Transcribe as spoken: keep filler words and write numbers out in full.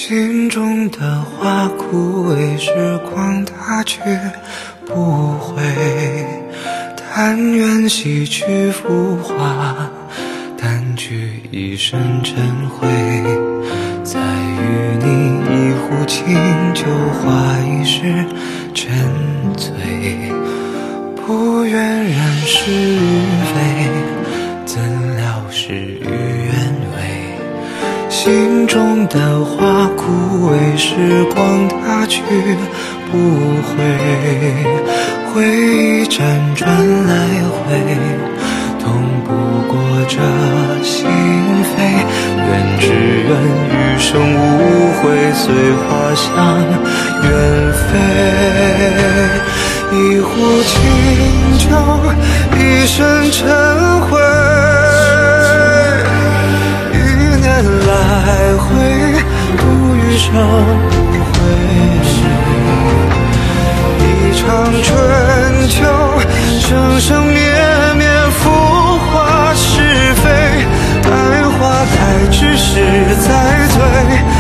心中的花枯萎，时光它却不回。但愿洗去浮华，淡去一身尘灰。再与你一壶清酒，话一世沉醉。不愿染是与非，怎料事与愿违。心中的花枯萎，时光它去不回。回忆辗转来回，痛不过这心扉。愿只愿余生无悔，随花香远飞。一壶清酒，一身尘灰。一年来回，度余生无悔。一场春秋，生生灭灭，浮华是非。待花开之时再醉。